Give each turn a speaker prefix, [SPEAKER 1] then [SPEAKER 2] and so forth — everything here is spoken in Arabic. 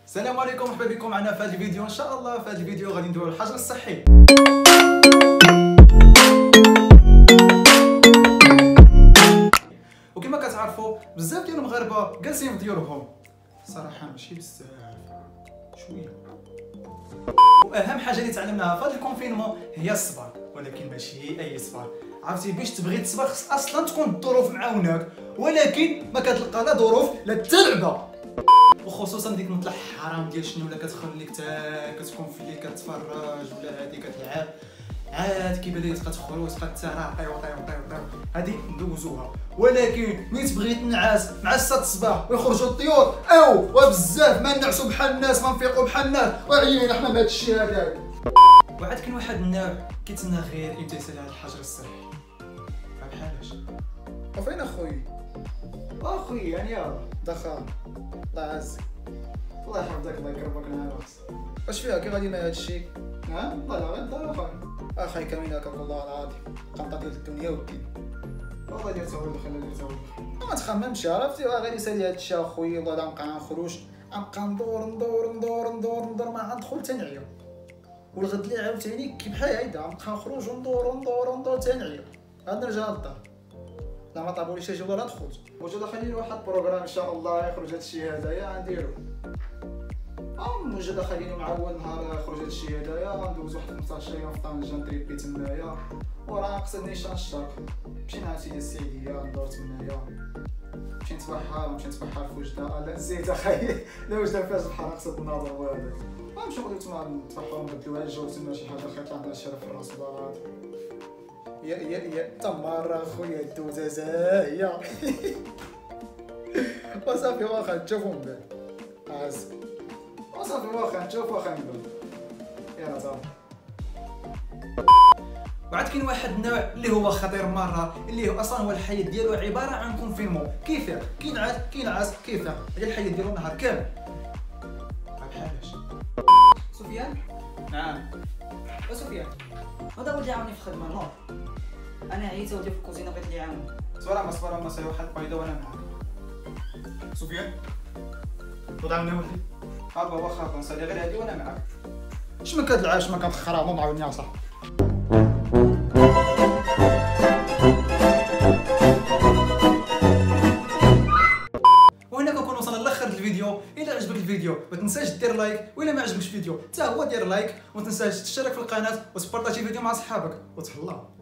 [SPEAKER 1] السلام عليكم، مرحبا بكم معنا في هذا الفيديو. ان شاء الله في هذا الفيديو غادي ندويو على الحجر الصحي. وكما كتعرفوا بزاف ديال المغاربه جالسين في ديورهم، صراحه ماشي بزاف، شويه. واهم حاجه اللي تعلمناها في هذا الكونفينمون هي الصبر، ولكن ماشي اي صبر. عرفتي باش تبغي تصبر خص اصلا تكون الظروف معاوناك، ولكن ما كتلقى لا ظروف لا التلعبه، وخصوصا ديك المطلع حرام ديال شنو ولا كتخليك كتكون في الليل كتفرج ولا هادي كتلعب عاد كيبان لك تبقى تخرج تبقى ترى طيو هادي ندوزوها. ولكن ملي تبغي تنعس مع 6 الصباح ويخرجوا الطيور وبزاف ما نعسوا بحال الناس ما نفيقوا بحال الناس وعيينا حنا بهذا الشيء هذاك. وعاد كاين واحد النوع كيتسنى غير امتثال هذا الحجر الصحي. بحالاش
[SPEAKER 2] وفين اخوي؟
[SPEAKER 1] اخوي يعني يا
[SPEAKER 2] دخل الله يعزك
[SPEAKER 1] الله يحفظك الله يكرمك العافيه.
[SPEAKER 2] واش فيها كي غادي هذا الشيء؟
[SPEAKER 1] ها والله لا غير اخويا
[SPEAKER 2] اخي كمينك والله العظيم قنطه ديال الدنيا والدين.
[SPEAKER 1] والله دير تا ولد خلي دير تا ولد
[SPEAKER 2] ما تخممش عرفتي غير يسالي هذا الشيء اخويا والله لا نبقى نخرج نبقى ندور ما غندخل تنعيا والغد لي عاوتاني كي بحال هيدا نبقى نخرج وندور تنعيا عاد نرجع للدار لا ما طابوليش اجي ولا ندخل.
[SPEAKER 1] واش داخلين واحد البروغرام ان شاء الله يخرج هذا الشيء هذايا غنديرو واش داخلين مع اول نهار يخرج هذا الشيء هذايا ندوز واحد 15 يوم في طنجه نتريبي تمايا وراه قصد نيشان الشرق مشينا عاد سيدي السعيديه ندور تمايا مشيت نتبحر في وجده لا زيت اخاي لا وجده فيها البحر قصد الناظر وهذا غنمشيو نقعدو تما نتبحرو نبدلوها الجو تما شي حاجه خيط عندنا الشرف في الراس بارات
[SPEAKER 2] يا تمار اخويا الدوزازه هي وصافي واخا تشوفوا من بعد عز
[SPEAKER 1] وصافي واخا نشوف واخا نقول يلا صافي. وعاد كاين واحد النوع اللي هو خطير مره، اللي هو اصلا هو الحياه ديالو عباره عن كونفينمون. كيفاه كينعس كيفاه هي الحياه ديالو النهار كامل. بحالاش
[SPEAKER 3] سفيان؟
[SPEAKER 1] نعم
[SPEAKER 3] سفيان هذا ولدي عاوني في الخدمه نوض. انا عييت ولدي في الكوزينه بغيت لي يعاوني.
[SPEAKER 1] صبر ما ساوي واحد بيضه وانا معاك. سفيان وضع من ولدي هابا واخا نصلي غير هادي وانا معاك.
[SPEAKER 2] اش ما كتلعبش ما كتخرا ما معاوني صح.
[SPEAKER 1] وهنا كنكون وصلنا لاخر الفيديو. الا عجبك الفيديو ما تنساش دير لايك، والا ما عجبكش الفيديو حتى هو دير لايك، وما تنساش تشترك في القناه وتبارطاجي الفيديو مع صحابك وتهلاو.